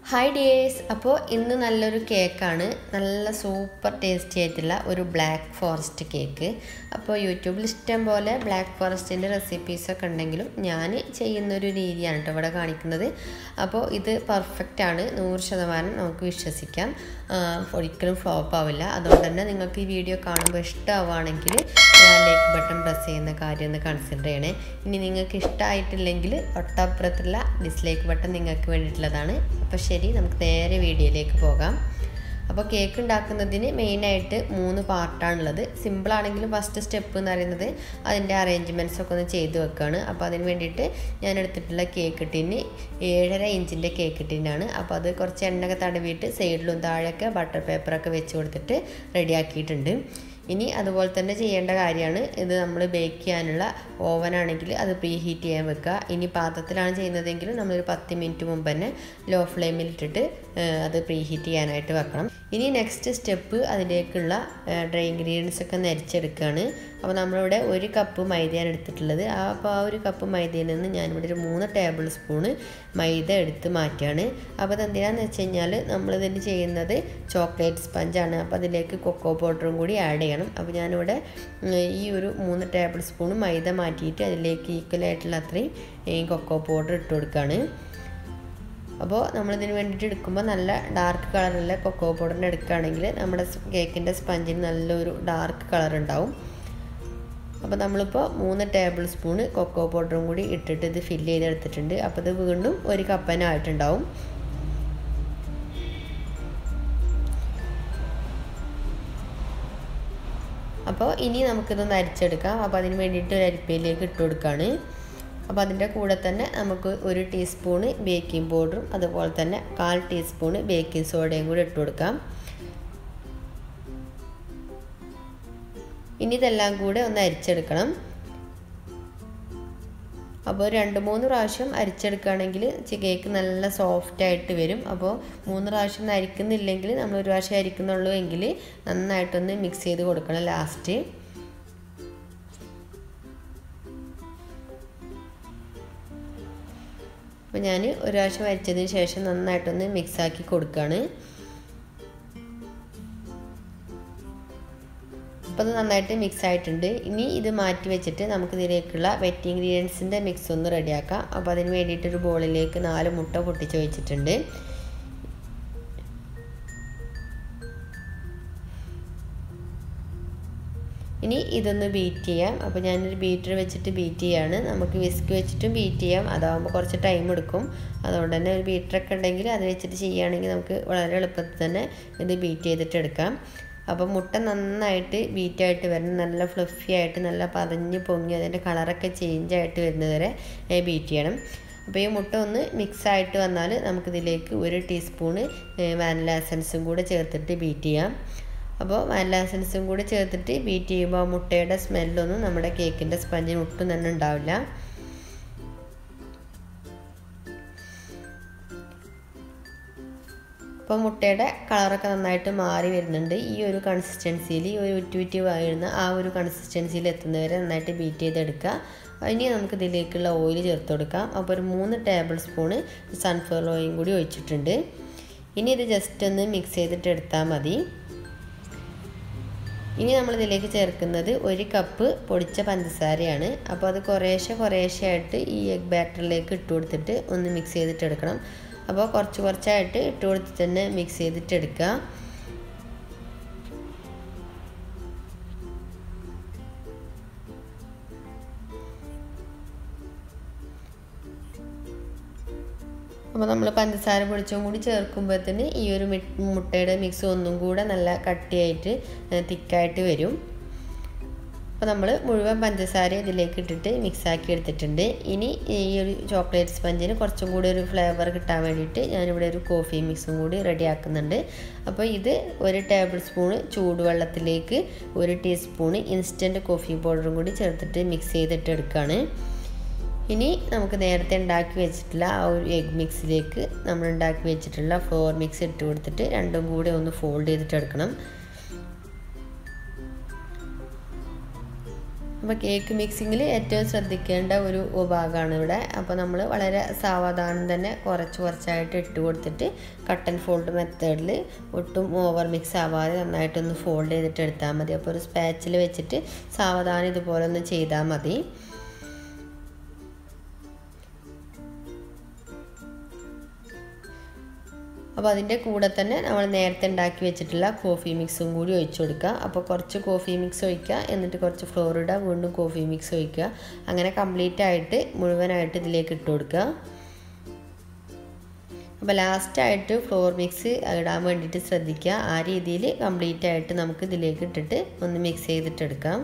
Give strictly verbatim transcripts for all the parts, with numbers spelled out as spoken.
Hi dears, അപ്പോൾ ഇന്ന് നല്ലൊരു കേക്കാണ്. നല്ല സൂപ്പർ ടേസ്റ്റി ആയിട്ടുള്ള ഒരു ബ്ലാക്ക് ഫോറസ്റ്റ് കേക്ക്. അപ്പോൾ യൂട്യൂബിൽ ഇഷ്ടം പോലെ ബ്ലാക്ക് ഫോറസ്റ്റിൻ്റെ റെസിപ്പീസൊക്കെ ഉണ്ടെങ്കിലും ഞാൻ ചെയ്യുന്നൊരു രീതിയാണ് കേട്ടോ ഇവിടെ കാണിക്കുന്നത്. അപ്പോൾ ഇത് പെർഫെക്റ്റാണ്, നൂറ് ശതമാനം നമുക്ക് വിശ്വസിക്കാം, ഒരിക്കലും ഫ്ലോപ്പ് ആവില്ല. അതുകൊണ്ട് തന്നെ നിങ്ങൾക്ക് ഈ വീഡിയോ കാണുമ്പോൾ ഇഷ്ടമാവുകയാണെങ്കിൽ ലൈക്ക് ബട്ടൺ പ്രസ് ചെയ്യുന്ന കാര്യം ഒന്ന് കൺസിഡർ ചെയ്യണേ. ഇനി നിങ്ങൾക്ക് ഇഷ്ടമായിട്ടില്ലെങ്കിൽ തൊട്ടപ്പുറത്തുള്ള ഡിസ്ലൈക്ക് ബട്ടൺ നിങ്ങൾക്ക് വേണ്ടിയിട്ടുള്ളതാണ്. അപ്പോൾ ശരി, നമുക്ക് നേരെ വീഡിയോയിലേക്ക് പോകാം. അപ്പോൾ കേക്ക് ഉണ്ടാക്കുന്നതിന് മെയിനായിട്ട് മൂന്ന് പാർട്ടാണുള്ളത്. സിമ്പിളാണെങ്കിലും ഫസ്റ്റ് സ്റ്റെപ്പ് എന്ന് പറയുന്നത് അതിൻ്റെ അറേഞ്ച്മെൻറ്റ്സ് ഒക്കെ ഒന്ന് ചെയ്ത് വെക്കുകയാണ്. അപ്പോൾ അതിന് വേണ്ടിയിട്ട് ഞാൻ എടുത്തിട്ടുള്ള കേക്ക് ടിന് ഏഴര ഇഞ്ചിൻ്റെ കേക്ക് ടിന്നാണ്. അപ്പോൾ അത് കുറച്ച് എണ്ണയൊക്കെ തടവിയിട്ട് സൈഡിലും താഴെയൊക്കെ ബട്ടർ പേപ്പറൊക്കെ വെച്ച് കൊടുത്തിട്ട് റെഡിയാക്കിയിട്ടുണ്ട്. ഇനി അതുപോലെ തന്നെ ചെയ്യേണ്ട കാര്യമാണ്, ഇത് നമ്മൾ ബേക്ക് ചെയ്യാനുള്ള ഓവനാണെങ്കിൽ അത് പ്രീ ഹീറ്റ് ചെയ്യാൻ വെക്കുക. ഇനി പാത്രത്തിലാണ് ചെയ്യുന്നതെങ്കിൽ നമ്മളൊരു പത്ത് മിനിറ്റ് മുമ്പ് തന്നെ ലോ ഫ്ലെയിമിൽ ഇട്ടിട്ട് അത് പ്രീ ഹീറ്റ് ചെയ്യാനായിട്ട് വെക്കണം. ഇനി നെക്സ്റ്റ് സ്റ്റെപ്പ് അതിലേക്കുള്ള ഡ്രൈ ഇൻഗ്രീഡിയൻസ് ഒക്കെ നരിച്ചെടുക്കുകയാണ്. അപ്പോൾ നമ്മളിവിടെ ഒരു കപ്പ് മൈദയാണ് എടുത്തിട്ടുള്ളത്. ആ അപ്പോൾ ആ ഒരു കപ്പ് മൈദയിൽ നിന്ന് ഞാനിവിടെ ഒരു മൂന്ന് ടേബിൾ സ്പൂണ് മൈദ എടുത്ത് മാറ്റുകയാണ്. അപ്പോൾ അതെന്തിനാന്ന് വെച്ച് കഴിഞ്ഞാൽ നമ്മളിതിന് ചെയ്യുന്നത് ചോക്ലേറ്റ് സ്പഞ്ചാണ്. അപ്പോൾ അതിലേക്ക് കൊക്കോ പൗഡറും കൂടി ആഡ് ചെയ്യണം. അപ്പോൾ ഞാനിവിടെ ഈ ഒരു മൂന്ന് ടേബിൾ സ്പൂൺ മൈദ മാറ്റിയിട്ട് അതിലേക്ക് ഈക്വലായിട്ടുള്ള അത്രയും കൊക്കോ പൗഡർ ഇട്ട് കൊടുക്കുകയാണ്. അപ്പോൾ നമ്മളിതിന് വേണ്ടിയിട്ട് എടുക്കുമ്പോൾ നല്ല ഡാർക്ക് കളറുള്ള കൊക്കോ പൗഡറിന് എടുക്കുകയാണെങ്കിൽ നമ്മുടെ കേക്കിൻ്റെ സ്പഞ്ചിന് നല്ലൊരു ഡാർക്ക് കളർ ഉണ്ടാവും. അപ്പോൾ നമ്മളിപ്പോൾ മൂന്ന് ടേബിൾ സ്പൂണ് കൊക്കോ പൗഡറും കൂടി ഇട്ടിട്ട് ഇത് ഫില്ല് ചെയ്തെടുത്തിട്ടുണ്ട്. അപ്പോൾ ഇത് വീണ്ടും ഒരു കപ്പനായിട്ടുണ്ടാവും. അപ്പോൾ ഇനി നമുക്കിതൊന്ന് അരിച്ചെടുക്കാം. അപ്പോൾ അതിന് വേണ്ടിയിട്ട് ഒരു അരിപ്പയിലേക്ക് ഇട്ട് കൊടുക്കുകയാണ്. അപ്പോൾ അതിൻ്റെ കൂടെ തന്നെ നമുക്ക് ഒരു ടീസ്പൂണ് ബേക്കിംഗ് പൗഡറും അതുപോലെ തന്നെ കാൽ ടീസ്പൂണ് ബേക്കിംഗ് സോഡയും കൂടി ഇട്ട് കൊടുക്കാം. ഇനി ഇതെല്ലാം കൂടെ ഒന്ന് അരിച്ചെടുക്കണം. അപ്പോൾ രണ്ട് മൂന്ന് പ്രാവശ്യം അരിച്ചെടുക്കുകയാണെങ്കിൽ കേക്ക് നല്ല സോഫ്റ്റായിട്ട് വരും. അപ്പോൾ മൂന്ന് പ്രാവശ്യം അരിക്കുന്നില്ലെങ്കിൽ നമ്മൾ ഒരു പ്രാവശ്യം അരിക്കുന്നുള്ളൂ എങ്കിൽ നന്നായിട്ടൊന്ന് മിക്സ് ചെയ്ത് കൊടുക്കണം ലാസ്റ്റ്. അപ്പോൾ ഞാൻ ഒരു പ്രാവശ്യം അരിച്ചതിന് ശേഷം നന്നായിട്ടൊന്ന് മിക്സാക്കി കൊടുക്കുകയാണ്. അപ്പോൾ അത് നന്നായിട്ട് മിക്സ് ആയിട്ടുണ്ട്. ഇനി ഇത് മാറ്റി വെച്ചിട്ട് നമുക്ക് ഇതിലേക്കുള്ള വെറ്റ് ഇൻഗ്രീഡിയൻസിൻ്റെ മിക്സ് ഒന്ന് റെഡിയാക്കാം. അപ്പോൾ അതിന് വേണ്ടിയിട്ടൊരു ബോളിലേക്ക് നാല് മുട്ട പൊട്ടിച്ച് വെച്ചിട്ടുണ്ട്. ഇനി ഇതൊന്ന് ബീറ്റ് ചെയ്യാം. അപ്പോൾ ഞാനൊരു ബീറ്റർ വെച്ചിട്ട് ബീറ്റ് ചെയ്യാണ്. നമുക്ക് വിസ്ക് വെച്ചിട്ടും ബീറ്റ് ചെയ്യാം, അതാകുമ്പോൾ കുറച്ച് ടൈം എടുക്കും. അതുകൊണ്ട് തന്നെ ഒരു ബീറ്ററൊക്കെ ഉണ്ടെങ്കിൽ അത് വെച്ചിട്ട് ചെയ്യുകയാണെങ്കിൽ നമുക്ക് വളരെ എളുപ്പത്തിൽ തന്നെ ഇത് ബീറ്റ് ചെയ്തിട്ട് എടുക്കാം. അപ്പോൾ മുട്ട നന്നായിട്ട് ബീറ്റായിട്ട് വരണം, നല്ല ഫ്ലഫി ആയിട്ട് നല്ല പതഞ്ഞ് പൊങ്ങി അതിൻ്റെ കളറൊക്കെ ചേഞ്ച് ആയിട്ട് വരുന്നത് വരെ ബീറ്റ് ചെയ്യണം. അപ്പോൾ ഈ മുട്ട ഒന്ന് മിക്സായിട്ട് വന്നാൽ നമുക്കിതിലേക്ക് ഒരു ടീസ്പൂണ് വാനില എസൻസും കൂടെ ചേർത്തിട്ട് ബീറ്റ് ചെയ്യാം. അപ്പോൾ വാനില എസൻസും കൂടി ചേർത്തിട്ട് ബീറ്റ് ചെയ്യുമ്പോൾ ആ മുട്ടയുടെ സ്മെല്ലൊന്നും നമ്മുടെ കേക്കിൻ്റെ സ്പഞ്ചിന് ഒട്ടും തന്നെ ഉണ്ടാവില്ല. അപ്പോൾ മുട്ടയുടെ കളറൊക്കെ നന്നായിട്ട് മാറി വരുന്നുണ്ട്. ഈ ഒരു കൺസിസ്റ്റൻസിയിൽ, ഈ ഒരു ഉറ്റു ഉറ്റി വരുന്ന ആ ഒരു കൺസിസ്റ്റൻസിയിൽ എത്തുന്നവരെ നന്നായിട്ട് ബീറ്റ് ചെയ്തെടുക്കുക. ഇനി നമുക്ക് ഇതിലേക്കുള്ള ഓയിൽ ചേർത്ത് കൊടുക്കാം. അപ്പോൾ ഒരു മൂന്ന് ടേബിൾ സ്പൂണ് സൺഫ്ലവർ ഓയിലും കൂടി ഒഴിച്ചിട്ടുണ്ട്. ഇനി ഇത് ജസ്റ്റ് ഒന്ന് മിക്സ് ചെയ്തിട്ട് എടുത്താൽ മതി. ഇനി നമ്മളിതിലേക്ക് ചേർക്കുന്നത് ഒരു കപ്പ് പൊടിച്ച പഞ്ചസാരയാണ്. അപ്പോൾ അത് കുറേശ്ശെ കുറേശ്ശെ ആയിട്ട് ഈ എഗ് ബാറ്ററിലേക്ക് ഇട്ട് കൊടുത്തിട്ട് ഒന്ന് മിക്സ് ചെയ്തിട്ട് എടുക്കണം. അപ്പോൾ കുറച്ച് കുറച്ചായിട്ട് ഇട്ട് കൊടുത്തിട്ട് തന്നെ മിക്സ് ചെയ്തിട്ട് എടുക്കുക. അപ്പോൾ നമ്മൾ പഞ്ചസാര പൊടിച്ചും കൂടി ചേർക്കുമ്പോഴത്തേന് ഈ ഒരു മുട്ടയുടെ മിക്സ് ഒന്നും കൂടെ നല്ല കട്ടിയായിട്ട് തിക്കായിട്ട് വരും. അപ്പോൾ നമ്മൾ മുഴുവൻ പഞ്ചസാര ഇതിലേക്ക് ഇട്ടിട്ട് മിക്സാക്കി എടുത്തിട്ടുണ്ട്. ഇനി ഈ ഒരു ചോക്ലേറ്റ് സ്പഞ്ചിന് കുറച്ചും കൂടി ഒരു ഫ്ലേവർ കിട്ടാൻ വേണ്ടിയിട്ട് ഞാനിവിടെ ഒരു കോഫി മിക്സും കൂടി റെഡിയാക്കുന്നുണ്ട്. അപ്പോൾ ഇത് ഒരു ടേബിൾ സ്പൂണ് ചൂടുവെള്ളത്തിലേക്ക് ഒരു ടീസ്പൂണ് ഇൻസ്റ്റൻറ്റ് കോഫി പൗഡറും കൂടി ചേർത്തിട്ട് മിക്സ് ചെയ്തിട്ട് എടുക്കുകയാണ്. ഇനി നമുക്ക് നേരത്തെ ഉണ്ടാക്കി വെച്ചിട്ടുള്ള ആ ഒരു എഗ് മിക്സിലേക്ക് നമ്മൾ ഉണ്ടാക്കി വെച്ചിട്ടുള്ള ഫ്ലോർ മിക്സ് ഇട്ട് കൊടുത്തിട്ട് രണ്ടും കൂടി ഒന്ന് ഫോൾഡ് ചെയ്തിട്ട് എടുക്കണം. അപ്പോൾ കേക്ക് മിക്സിങ്ങിൽ ഏറ്റവും ശ്രദ്ധിക്കേണ്ട ഒരു ഭാഗമാണ് ഇവിടെ. അപ്പോൾ നമ്മൾ വളരെ സാവധാനം തന്നെ കുറച്ച് കുറച്ചായിട്ട് ഇട്ട് കൊടുത്തിട്ട് കട്ട് ആൻഡ് ഫോൾഡ് മെത്തേഡിൽ ഒട്ടും ഓവർ മിക്സ് ആവാതെ നന്നായിട്ടൊന്ന് ഫോൾഡ് ചെയ്തിട്ട് എടുത്താൽ മതി. അപ്പോൾ ഒരു സ്പാച്ചിൽ വെച്ചിട്ട് സാവധാനം ഇതുപോലെ ഒന്ന് ചെയ്താൽ മതി. അപ്പോൾ അതിൻ്റെ കൂടെ തന്നെ നമ്മൾ നേരത്തെ ഉണ്ടാക്കി വെച്ചിട്ടുള്ള കോഫി മിക്സും കൂടി ഒഴിച്ചു കൊടുക്കുക. അപ്പോൾ കുറച്ച് കോഫി മിക്സ് ഒഴിക്കുക, എന്നിട്ട് കുറച്ച് ഫ്ലോർ ഇടുക, വീണ്ടും കോഫി മിക്സ് ഒഴിക്കുക. അങ്ങനെ കംപ്ലീറ്റ് ആയിട്ട് മുഴുവനായിട്ട് ഇതിലേക്ക് ഇട്ട് കൊടുക്കുക. അപ്പോൾ ലാസ്റ്റായിട്ട് ഫ്ലോർ മിക്സ് ഇടാൻ വേണ്ടിയിട്ട് ശ്രദ്ധിക്കുക. ആ രീതിയിൽ കംപ്ലീറ്റ് ആയിട്ട് നമുക്ക് ഇതിലേക്ക് ഇട്ടിട്ട് ഒന്ന് മിക്സ് ചെയ്തിട്ടെടുക്കാം.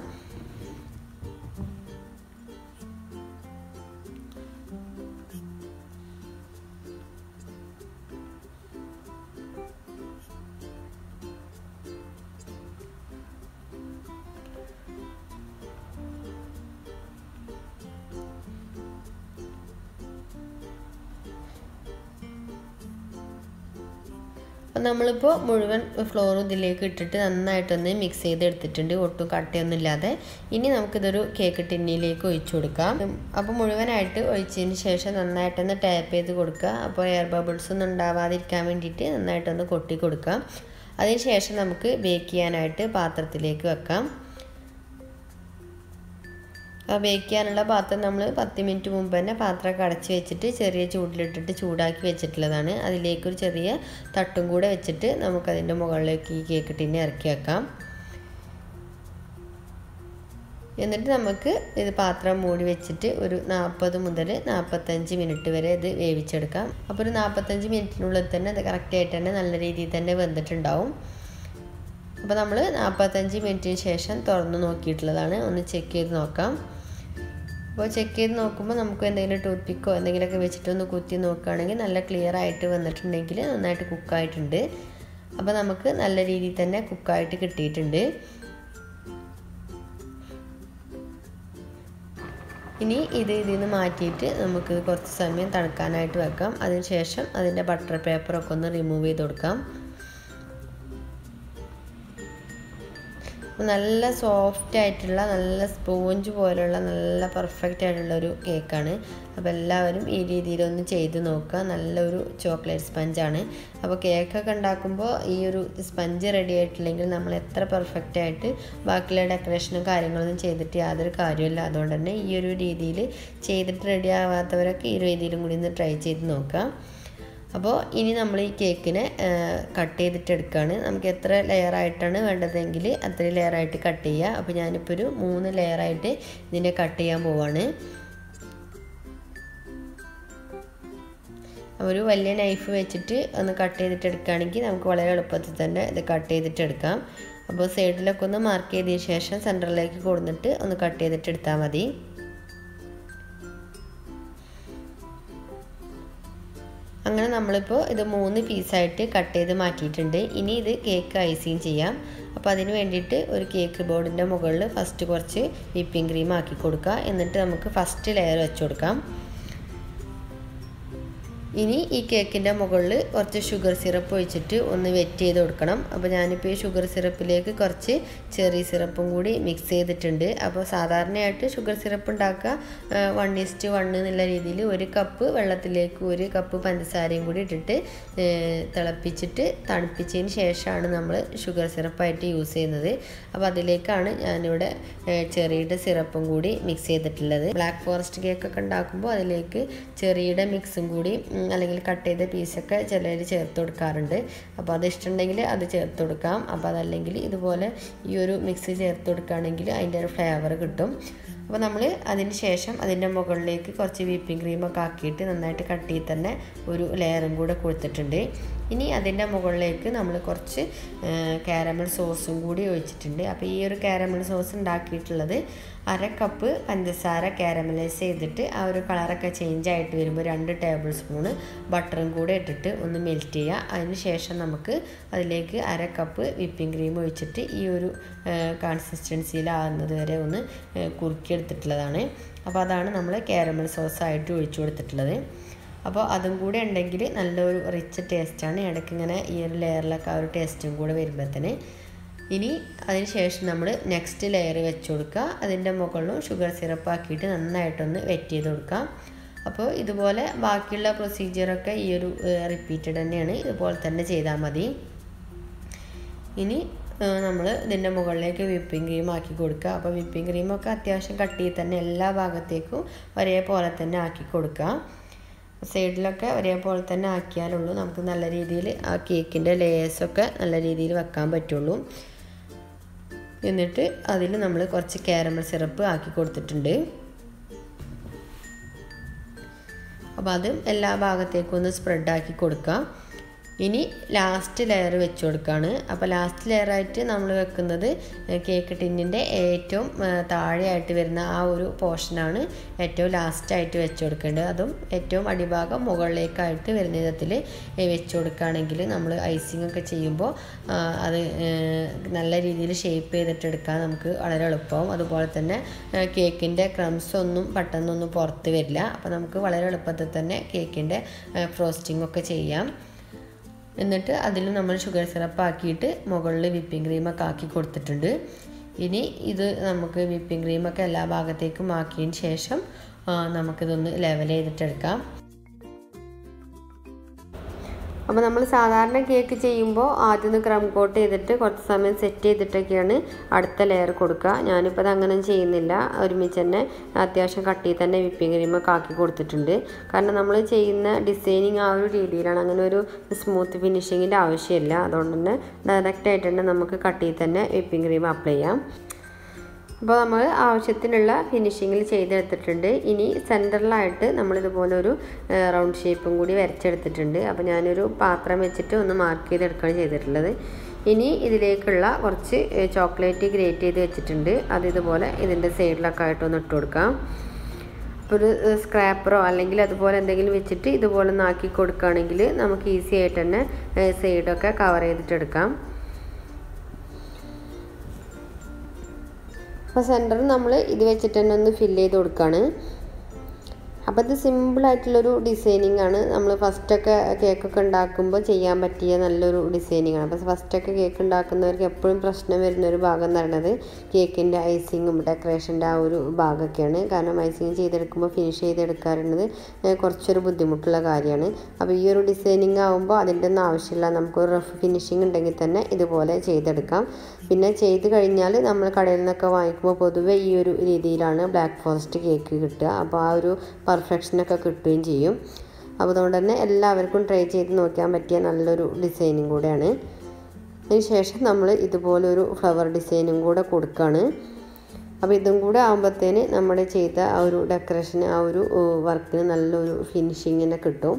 അപ്പോൾ നമ്മളിപ്പോൾ മുഴുവൻ ഫ്ലോറും ഇതിലേക്ക് ഇട്ടിട്ട് നന്നായിട്ടൊന്ന് മിക്സ് ചെയ്തെടുത്തിട്ടുണ്ട്, ഒട്ടും കട്ടയൊന്നും ഇല്ലാതെ. ഇനി നമുക്കിതൊരു കേക്ക് ടിന്നിലേക്ക് ഒഴിച്ചു കൊടുക്കാം. അപ്പോൾ മുഴുവനായിട്ട് ഒഴിച്ചതിന് ശേഷം നന്നായിട്ടൊന്ന് ടാപ്പ് ചെയ്ത് കൊടുക്കുക. അപ്പോൾ എയർ ബബിൾസ് ഒന്നും ഉണ്ടാവാതിരിക്കാൻ വേണ്ടിയിട്ട് നന്നായിട്ടൊന്ന് കൊട്ടി കൊടുക്കാം. അതിന് ശേഷം നമുക്ക് ബേക്ക് ചെയ്യാനായിട്ട് പാത്രത്തിലേക്ക് വെക്കാം. ബേക്ക് ചെയ്യാനുള്ള പാത്രം നമ്മൾ പത്ത് മിനിറ്റ് മുമ്പ് തന്നെ പാത്രമൊക്കെ അടച്ച് വെച്ചിട്ട് ചെറിയ ചൂടിലിട്ടിട്ട് ചൂടാക്കി വെച്ചിട്ടുള്ളതാണ്. അതിലേക്കൊരു ചെറിയ തട്ടും കൂടെ വെച്ചിട്ട് നമുക്കതിൻ്റെ മുകളിലേക്ക് ഈ കേക്ക് ടിന്നെ ഇറക്കി വെക്കാം. എന്നിട്ട് നമുക്ക് ഇത് പാത്രം മൂടി വെച്ചിട്ട് ഒരു നാൽപ്പത് മുതൽ നാൽപ്പത്തഞ്ച് മിനിറ്റ് വരെ ഇത് വേവിച്ചെടുക്കാം. അപ്പോൾ ഒരു നാൽപ്പത്തഞ്ച് മിനിറ്റിനുള്ളിൽ തന്നെ ഇത് കറക്റ്റായിട്ട് തന്നെ നല്ല രീതിയിൽ തന്നെ വെന്തിട്ടുണ്ടാവും. അപ്പോൾ നമ്മൾ നാൽപ്പത്തഞ്ച് മിനിറ്റിന് ശേഷം തുറന്ന് നോക്കിയിട്ടുള്ളതാണ്. ഒന്ന് ചെക്ക് ചെയ്ത് നോക്കാം. അപ്പോൾ ചെക്ക് ചെയ്ത് നോക്കുമ്പോൾ നമുക്ക് എന്തെങ്കിലും ടൂത്ത് പിക്കോ എന്തെങ്കിലുമൊക്കെ വെച്ചിട്ടൊന്ന് കുത്തി നോക്കുകയാണെങ്കിൽ നല്ല ക്ലിയർ ആയിട്ട് വന്നിട്ടുണ്ടെങ്കിൽ നന്നായിട്ട് കുക്കായിട്ടുണ്ട്. അപ്പോൾ നമുക്ക് നല്ല രീതിയിൽ തന്നെ കുക്കായിട്ട് കിട്ടിയിട്ടുണ്ട്. ഇനി ഇത് ഇതിൽ നിന്ന് മാറ്റിയിട്ട് നമുക്ക് കുറച്ച് സമയം തണുക്കാനായിട്ട് വെക്കാം. അതിനുശേഷം അതിൻ്റെ ബട്ടർ പേപ്പറൊക്കെ ഒന്ന് റിമൂവ് ചെയ്ത് കൊടുക്കാം. നല്ല സോഫ്റ്റ് ആയിട്ടുള്ള നല്ല സ്പോഞ്ച് പോലെയുള്ള നല്ല പെർഫെക്റ്റ് ആയിട്ടുള്ള ഒരു കേക്കാണ്. അപ്പോൾ എല്ലാവരും ഈ രീതിയിലൊന്ന് ചെയ്ത് നോക്കുക. നല്ലൊരു ചോക്ലേറ്റ് സ്പഞ്ചാണ്. അപ്പോൾ കേക്കൊക്കെ ഉണ്ടാക്കുമ്പോൾ ഈ ഒരു സ്പഞ്ച് റെഡി ആയിട്ടില്ലെങ്കിൽ നമ്മൾ എത്ര പെർഫെക്റ്റ് ആയിട്ട് ബാക്കിയുള്ള ഡെക്കറേഷനും കാര്യങ്ങളൊന്നും ചെയ്തിട്ട് യാതൊരു കാര്യമില്ല. അതുകൊണ്ട് തന്നെ ഈ ഒരു രീതിയിൽ ചെയ്തിട്ട് റെഡി ആവാത്തവരൊക്കെ ഈ രീതിയിലും കൂടി ഒന്ന് ട്രൈ ചെയ്ത് നോക്കാം. അപ്പോൾ ഇനി നമ്മൾ ഈ കേക്കിനെ കട്ട് ചെയ്തിട്ട് എടുക്കുകയാണ്. നമുക്ക് എത്ര ലെയറായിട്ടാണ് വേണ്ടതെങ്കിൽ അത്രയും ലെയറായിട്ട് കട്ട് ചെയ്യുക. അപ്പോൾ ഞാനിപ്പോൾ ഒരു മൂന്ന് ലെയറായിട്ട് ഇതിനെ കട്ട് ചെയ്യാൻ പോവാണ്. ഒരു വലിയ നൈഫ് വെച്ചിട്ട് ഒന്ന് കട്ട് ചെയ്തിട്ട് എടുക്കുകയാണെങ്കിൽ നമുക്ക് വളരെ എളുപ്പത്തിൽ തന്നെ ഇത് കട്ട് ചെയ്തിട്ട് എടുക്കാം. അപ്പോൾ സൈഡിലൊക്കെ ഒന്ന് മാർക്ക് ചെയ്തതിന് ശേഷം സെൻറ്ററിലേക്ക് കൊടുത്തിട്ട് ഒന്ന് കട്ട് ചെയ്തിട്ട് എടുത്താൽ മതി. അങ്ങനെ നമ്മളിപ്പോൾ ഇത് മൂന്ന് പീസായിട്ട് കട്ട് ചെയ്ത് മാറ്റിയിട്ടുണ്ട്. ഇനി ഇത് കേക്ക് ഐസിങ് ചെയ്യാം. അപ്പോൾ അതിന് വേണ്ടിയിട്ട് ഒരു കേക്ക് ബോർഡിൻ്റെ മുകളിൽ ഫസ്റ്റ് കുറച്ച് വിപ്പിംഗ് ക്രീം ആക്കി കൊടുക്കുക. എന്നിട്ട് നമുക്ക് ഫസ്റ്റ് ലെയർ വെച്ച് കൊടുക്കാം. ഇനി ഈ കേക്കിൻ്റെ മുകളിൽ കുറച്ച് ഷുഗർ സിറപ്പ് ഒഴിച്ചിട്ട് ഒന്ന് വെറ്റ് ചെയ്ത് കൊടുക്കണം. അപ്പോൾ ഞാനിപ്പോൾ ഈ ഷുഗർ സിറപ്പിലേക്ക് കുറച്ച് ചെറി സിറപ്പും കൂടി മിക്സ് ചെയ്തിട്ടുണ്ട്. അപ്പോൾ സാധാരണയായിട്ട് ഷുഗർ സിറപ്പ് ഉണ്ടാക്കുക വൺ ഈസ്റ്റ് വൺ എന്നുള്ള രീതിയിൽ ഒരു കപ്പ് വെള്ളത്തിലേക്ക് ഒരു കപ്പ് പഞ്ചസാരയും കൂടി ഇട്ടിട്ട് തിളപ്പിച്ചിട്ട് തണുപ്പിച്ചതിന് ശേഷമാണ് നമ്മൾ ഷുഗർ സിറപ്പായിട്ട് യൂസ് ചെയ്യുന്നത്. അപ്പോൾ അതിലേക്കാണ് ഞാനിവിടെ ചെറിയുടെ സിറപ്പും കൂടി മിക്സ് ചെയ്തിട്ടുള്ളത്. ബ്ലാക്ക് ഫോറസ്റ്റ് കേക്കൊക്കെ ഉണ്ടാക്കുമ്പോൾ അതിലേക്ക് ചെറിയുടെ മിക്സും കൂടി അല്ലെങ്കിൽ കട്ട് ചെയ്ത പീസൊക്കെ ചിലർ ചേർത്ത് കൊടുക്കാറുണ്ട്. അപ്പോൾ അത് ഇഷ്ടമുണ്ടെങ്കിൽ അത് ചേർത്ത് കൊടുക്കാം. അപ്പോൾ അതല്ലെങ്കിൽ ഇതുപോലെ ഈ ഒരു മിക്സ് ചേർത്ത് കൊടുക്കുകയാണെങ്കിൽ അതിൻ്റെ ഒരു ഫ്ലേവർ കിട്ടും. അപ്പോൾ നമ്മൾ അതിന് ശേഷം അതിൻ്റെ മുകളിലേക്ക് കുറച്ച് വിപ്പിംഗ് ക്രീമൊക്കെ ആക്കിയിട്ട് നന്നായിട്ട് കട്ട് ചെയ്ത് തന്നെ ഒരു ലെയറും കൂടെ കൊടുത്തിട്ടുണ്ട്. ഇനി അതിൻ്റെ മുകളിലേക്ക് നമ്മൾ കുറച്ച് കാരമൽ സോസും കൂടി ഒഴിച്ചിട്ടുണ്ട്. അപ്പോൾ ഈ ഒരു കാരമൽ സോസ് ഉണ്ടാക്കിയിട്ടുള്ളത് അര കപ്പ് പഞ്ചസാര കാരമലൈസ് ചെയ്തിട്ട് ആ ഒരു കളറൊക്കെ ചേഞ്ച് ആയിട്ട് വരുമ്പോൾ രണ്ട് ടേബിൾ സ്പൂണ് ബട്ടറും കൂടെ ഇട്ടിട്ട് ഒന്ന് മെൽറ്റ് ചെയ്യുക. അതിന് ശേഷം നമുക്ക് അതിലേക്ക് അര കപ്പ് വിപ്പിംഗ് ക്രീം ഒഴിച്ചിട്ട് ഈ ഒരു കൺസിസ്റ്റൻസിയിലാകുന്നത് വരെ ഒന്ന് കുറുക്കിയെടുത്തിട്ടുള്ളതാണ്. അപ്പോൾ അതാണ് നമ്മൾ കാരമൽ സോസായിട്ട് ഒഴിച്ചു കൊടുത്തിട്ടുള്ളത്. അപ്പോൾ അതും കൂടെ ഉണ്ടെങ്കിൽ നല്ലൊരു റിച്ച് ടേസ്റ്റാണ്. ഇടയ്ക്ക് ഇങ്ങനെ ഈ ഒരു ലെയറിലൊക്കെ ആ ഒരു ടേസ്റ്റും കൂടെ വരുമ്പോഴത്തേന് ഇനി അതിന് ശേഷം നമ്മൾ നെക്സ്റ്റ് ലെയർ വെച്ച് കൊടുക്കുക. അതിൻ്റെ മുകളിലും ഷുഗർ സിറപ്പ് ആക്കിയിട്ട് നന്നായിട്ടൊന്ന് വെറ്റ് ചെയ്ത് കൊടുക്കാം. അപ്പോൾ ഇതുപോലെ ബാക്കിയുള്ള പ്രൊസീജിയറൊക്കെ ഈ ഒരു റിപ്പീറ്റഡ് തന്നെയാണ്. ഇതുപോലെ തന്നെ ചെയ്താൽ മതി. ഇനി നമ്മൾ ഇതിൻ്റെ മുകളിലേക്ക് വിപ്പിംഗ് ക്രീം ആക്കി കൊടുക്കുക. അപ്പോൾ വിപ്പിംഗ് ക്രീമൊക്കെ അത്യാവശ്യം കട്ടിയിൽ തന്നെ എല്ലാ ഭാഗത്തേക്കും ഒരേപോലെ തന്നെ ആക്കി കൊടുക്കുക. സൈഡിലൊക്കെ ഒരേപോലെ തന്നെ ആക്കിയാലുള്ളൂ നമുക്ക് നല്ല രീതിയിൽ ആ കേക്കിൻ്റെ ലേയേഴ്സൊക്കെ നല്ല രീതിയിൽ വെക്കാൻ പറ്റുള്ളൂ. എന്നിട്ട് അതിൽ നമ്മൾ കുറച്ച് കാരമൽ സിറപ്പ് ആക്കി കൊടുത്തിട്ടുണ്ട്. അപ്പോൾ അത് എല്ലാ ഭാഗത്തേക്കും ഒന്ന് സ്പ്രെഡാക്കി കൊടുക്കാം. ഇനി ലാസ്റ്റ് ലെയർ വെച്ച് കൊടുക്കുകയാണ്. അപ്പോൾ ലാസ്റ്റ് ലെയറായിട്ട് നമ്മൾ വെക്കുന്നത് കേക്ക് ടിന്നിൻ്റെ ഏറ്റവും താഴെയായിട്ട് വരുന്ന ആ ഒരു പോർഷനാണ് ഏറ്റവും ലാസ്റ്റായിട്ട് വെച്ച് കൊടുക്കേണ്ടത്. അതും ഏറ്റവും അടിഭാഗം മുകളിലേക്കായിട്ട് വരുന്ന വിധത്തിൽ വെച്ച് കൊടുക്കുകയാണെങ്കിൽ നമ്മൾ ഐസിങ് ഒക്കെ ചെയ്യുമ്പോൾ അത് നല്ല രീതിയിൽ ഷേപ്പ് ചെയ്തിട്ടെടുക്കാൻ നമുക്ക് വളരെ എളുപ്പമാവും. അതുപോലെ തന്നെ കേക്കിൻ്റെ ക്രംസ് ഒന്നും പെട്ടെന്നൊന്നും പുറത്ത് വരില്ല. അപ്പോൾ നമുക്ക് വളരെ എളുപ്പത്തിൽ തന്നെ കേക്കിൻ്റെ ഫ്രോസ്റ്റിംഗ് ഒക്കെ ചെയ്യാം. എന്നിട്ട് അതിൽ നമ്മൾ ഷുഗർ സിറപ്പ് ആക്കിയിട്ട് മുകളിൽ വിപ്പിംഗ് ക്രീമൊക്കെ ആക്കി കൊടുത്തിട്ടുണ്ട്. ഇനി ഇത് നമുക്ക് വിപ്പിംഗ് ക്രീമൊക്കെ എല്ലാ ഭാഗത്തേക്കും ആക്കിയതിന് ശേഷം നമുക്കിതൊന്ന് ലെവൽ ചെയ്തിട്ടെടുക്കാം. അപ്പോൾ നമ്മൾ സാധാരണ കേക്ക് ചെയ്യുമ്പോൾ ആദ്യം ഒന്ന് ക്രം കോട്ട് ചെയ്തിട്ട് കുറച്ച് സമയം സെറ്റ് ചെയ്തിട്ടൊക്കെയാണ് അടുത്ത ലെയർ കൊടുക്കുക. ഞാനിപ്പോൾ അത് അങ്ങനെ ചെയ്യുന്നില്ല. ഒരുമിച്ച് തന്നെ അത്യാവശ്യം കട്ടിയിൽ തന്നെ വിപ്പിംഗ് ക്രീമൊക്കെ ആക്കി കൊടുത്തിട്ടുണ്ട്. കാരണം നമ്മൾ ചെയ്യുന്ന ഡിസൈനിങ് ആ ഒരു രീതിയിലാണ്. അങ്ങനെ ഒരു സ്മൂത്ത് ഫിനിഷിങ്ങിൻ്റെ ആവശ്യമില്ല. അതുകൊണ്ട് തന്നെ ഡയറക്റ്റായിട്ട് തന്നെ നമുക്ക് കട്ടിയിൽ തന്നെ വിപ്പിംഗ് ക്രീം അപ്ലൈ ചെയ്യാം. അപ്പോൾ നമ്മൾ ആവശ്യത്തിനുള്ള ഫിനിഷിങ്ങിൽ ചെയ്തെടുത്തിട്ടുണ്ട്. ഇനി സെൻറ്ററിലായിട്ട് നമ്മളിതുപോലെ ഒരു റൗണ്ട് ഷേപ്പും കൂടി വരച്ചെടുത്തിട്ടുണ്ട്. അപ്പോൾ ഞാനൊരു പാത്രം വെച്ചിട്ട് ഒന്ന് മാർക്ക് ചെയ്തെടുക്കുകയാണ് ചെയ്തിട്ടുള്ളത്. ഇനി ഇതിലേക്കുള്ള കുറച്ച് ചോക്ലേറ്റ് ഗ്രേറ്റ് ചെയ്ത് വെച്ചിട്ടുണ്ട്. അത് ഇതുപോലെ ഇതിൻ്റെ സൈഡിലൊക്കെ ആയിട്ടൊന്ന് ഇട്ട് കൊടുക്കാം. അപ്പോൾ ഒരു സ്ക്രാപ്പറോ അല്ലെങ്കിൽ അതുപോലെ എന്തെങ്കിലും വെച്ചിട്ട് ഇതുപോലെ ഒന്ന് ആക്കി കൊടുക്കുകയാണെങ്കിൽ നമുക്ക് ഈസി ആയിട്ട് തന്നെ സൈഡൊക്കെ കവർ ചെയ്തിട്ടെടുക്കാം. അപ്പോൾ സെൻറ്ററിൽ നമ്മൾ ഇത് വെച്ചിട്ട് തന്നെ ഒന്ന് ഫില്ല് ചെയ്ത് കൊടുക്കുകയാണ്. അപ്പോൾ ഇത് സിമ്പിളായിട്ടുള്ളൊരു ഡിസൈനിങ് ആണ്. നമ്മൾ ഫസ്റ്റൊക്കെ കേക്കൊക്കെ ഉണ്ടാക്കുമ്പോൾ ചെയ്യാൻ പറ്റിയ നല്ലൊരു ഡിസൈനിങ് ആണ്. അപ്പോൾ ഫസ്റ്റൊക്കെ കേക്ക് ഉണ്ടാക്കുന്നവർക്ക് എപ്പോഴും പ്രശ്നം വരുന്നൊരു ഭാഗം എന്ന് പറയുന്നത് കേക്കിൻ്റെ ഐസിങ്ങും ഡെക്കറേഷൻ്റെ ആ ഒരു ഭാഗമൊക്കെയാണ്. കാരണം ഐസിങ് ചെയ്തെടുക്കുമ്പോൾ ഫിനിഷ് ചെയ്തെടുക്കാറുള്ളത് കുറച്ചൊരു ബുദ്ധിമുട്ടുള്ള കാര്യമാണ്. അപ്പോൾ ഈ ഒരു ഡിസൈനിങ് ആകുമ്പോൾ അതിൻ്റെ ഒന്നും ആവശ്യമില്ല. നമുക്കൊരു റഫ് ഫിനിഷിങ് ഉണ്ടെങ്കിൽ തന്നെ ഇതുപോലെ ചെയ്തെടുക്കാം. പിന്നെ ചെയ്ത് കഴിഞ്ഞാൽ നമ്മൾ കടയിൽ നിന്നൊക്കെ വാങ്ങിക്കുമ്പോൾ പൊതുവെ ഈ ഒരു രീതിയിലാണ് ബ്ലാക്ക് ഫോറസ്റ്റ് കേക്ക് കിട്ടുക. അപ്പോൾ ആ ഒരു പെർഫെക്ഷനൊക്കെ കിട്ടുകയും ചെയ്യും. അപ്പോൾ അതുകൊണ്ട് തന്നെ എല്ലാവർക്കും ട്രൈ ചെയ്ത് നോക്കാൻ പറ്റിയ നല്ലൊരു ഡിസൈനും കൂടെയാണ്. അതിന് ശേഷം നമ്മൾ ഇതുപോലൊരു ഫ്ലവർ ഡിസൈനും കൂടെ കൊടുക്കുകയാണ്. അപ്പോൾ ഇതും കൂടെ ആകുമ്പോഴത്തേന് നമ്മൾ ചെയ്ത ആ ഒരു ഡെക്കറേഷൻ ആ ഒരു വർക്കിന് നല്ലൊരു ഫിനിഷിങ്ങിനെ കിട്ടും.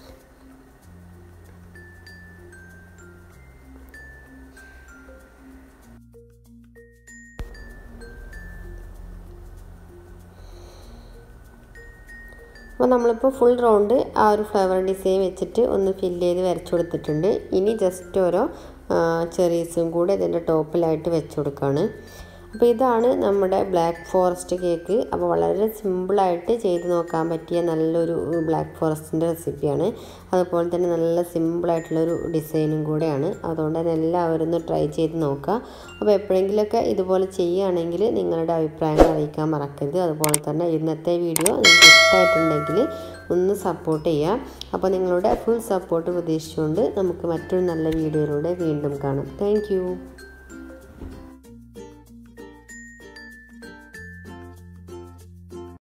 അപ്പോൾ നമ്മളിപ്പോൾ ഫുൾ റൗണ്ട് ആ ഒരു ഫ്ലവർ ഡിസൈൻ വെച്ചിട്ട് ഒന്ന് ഫില്ല് ചെയ്ത് വരച്ചു കൊടുത്തിട്ടുണ്ട്. ഇനി ജസ്റ്റ് ഓരോ ചെറീസും കൂടെ ഇതിൻ്റെ ടോപ്പിലായിട്ട് വെച്ച് കൊടുക്കുകയാണ്. അപ്പോൾ ഇതാണ് നമ്മുടെ ബ്ലാക്ക് ഫോറസ്റ്റ് കേക്ക്. അപ്പോൾ വളരെ സിമ്പിളായിട്ട് ചെയ്ത് നോക്കാൻ പറ്റിയ നല്ലൊരു ബ്ലാക്ക് ഫോറസ്റ്റിൻ്റെ റെസിപ്പിയാണ്. അതുപോലെ തന്നെ നല്ല സിമ്പിളായിട്ടുള്ളൊരു ഡിസൈനും കൂടെയാണ്. അതുകൊണ്ട് തന്നെ എല്ലാവരും ഒന്ന് ട്രൈ ചെയ്ത് നോക്കുക. അപ്പോൾ എപ്പോഴെങ്കിലുമൊക്കെ ഇതുപോലെ ചെയ്യുകയാണെങ്കിൽ നിങ്ങളുടെ അഭിപ്രായങ്ങൾ അറിയിക്കാൻ മറക്കരുത്. അതുപോലെ തന്നെ ഇന്നത്തെ വീഡിയോ നിങ്ങൾക്ക് ഇഷ്ടമായിട്ടുണ്ടെങ്കിൽ ഒന്ന് സപ്പോർട്ട് ചെയ്യുക. അപ്പോൾ നിങ്ങളുടെ ഫുൾ സപ്പോർട്ട് പ്രതീക്ഷിച്ചുകൊണ്ട് നമുക്ക് മറ്റൊരു നല്ല വീഡിയോയിലൂടെ വീണ്ടും കാണാം. താങ്ക്